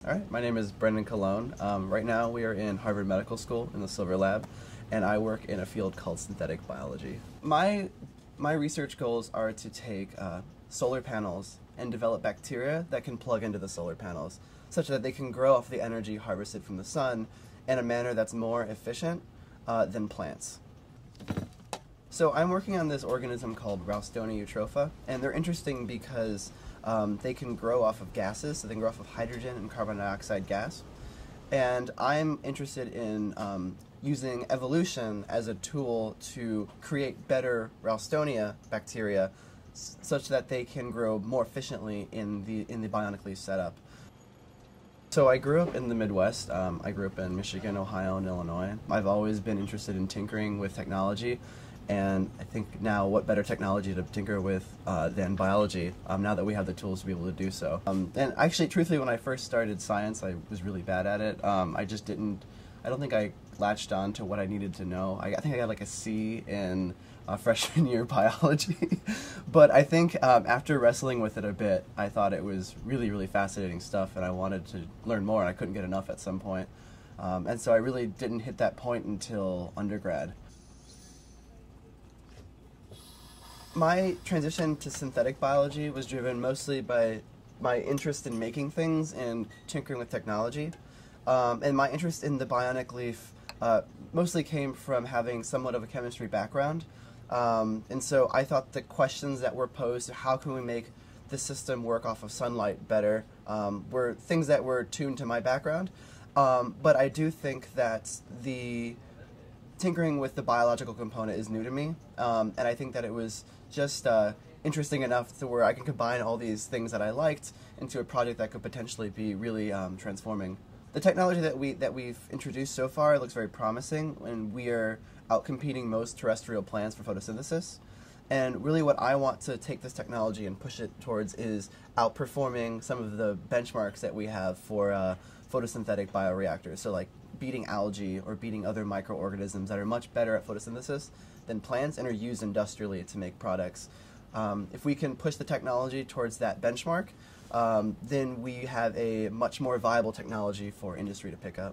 All right, my name is Brendan Colon. Right now we are in Harvard Medical School in the Silver Lab, and I work in a field called synthetic biology. My research goals are to take solar panels and develop bacteria that can plug into the solar panels, such that they can grow off the energy harvested from the sun in a manner that's more efficient than plants. So I'm working on this organism called Ralstonia eutropha, and they're interesting because they can grow off of gases, so they can grow off of hydrogen and carbon dioxide gas. And I'm interested in using evolution as a tool to create better Ralstonia bacteria such that they can grow more efficiently in the bionic leaf setup. So I grew up in the Midwest. I grew up in Michigan, Ohio, and Illinois. I've always been interested in tinkering with technology. And I think now what better technology to tinker with than biology, now that we have the tools to be able to do so. And actually, truthfully, when I first started science, I was really bad at it. I don't think I latched on to what I needed to know. I think I got like a C in freshman year biology. But I think after wrestling with it a bit, I thought it was really, really fascinating stuff, and I wanted to learn more, and I couldn't get enough at some point. And so I really didn't hit that point until undergrad. My transition to synthetic biology was driven mostly by my interest in making things and tinkering with technology. And my interest in the bionic leaf mostly came from having somewhat of a chemistry background. And so I thought the questions that were posed, how can we make the system work off of sunlight better, were things that were tuned to my background. But I do think that the tinkering with the biological component is new to me, and I think that it was just interesting enough to where I can combine all these things that I liked into a project that could potentially be really transforming. The technology that we've introduced so far looks very promising, and we are outcompeting most terrestrial plants for photosynthesis. And really what I want to take this technology and push it towards is outperforming some of the benchmarks that we have for photosynthetic bioreactors. So like beating algae or beating other microorganisms that are much better at photosynthesis than plants and are used industrially to make products. If we can push the technology towards that benchmark, then we have a much more viable technology for industry to pick up.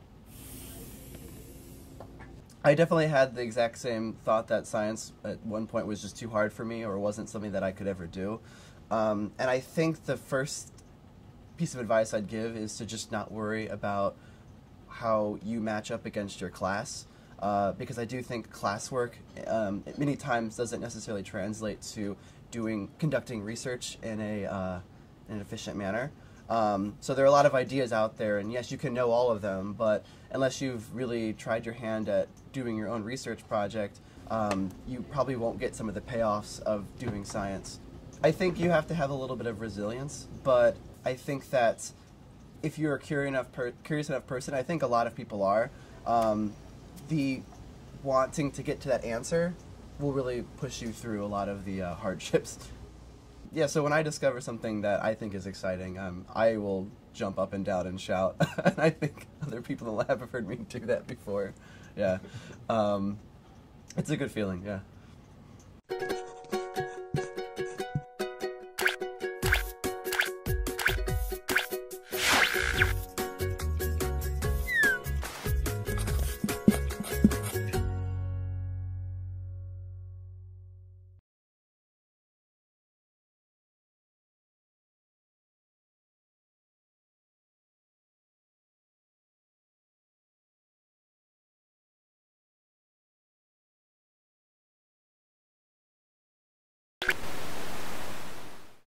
I definitely had the exact same thought that science at one point was just too hard for me or wasn't something that I could ever do. And I think the first piece of advice I'd give is to just not worry about how you match up against your class, because I do think classwork many times doesn't necessarily translate to conducting research in an efficient manner. So there are a lot of ideas out there, and yes, you can know all of them, but unless you've really tried your hand at doing your own research project, you probably won't get some of the payoffs of doing science. I think you have to have a little bit of resilience, but I think that if you're a curious enough person, I think a lot of people are, the wanting to get to that answer will really push you through a lot of the hardships. Yeah, so when I discover something that I think is exciting, I will jump up and down and shout. And I think other people in the lab have heard me do that before. Yeah. It's a good feeling, yeah.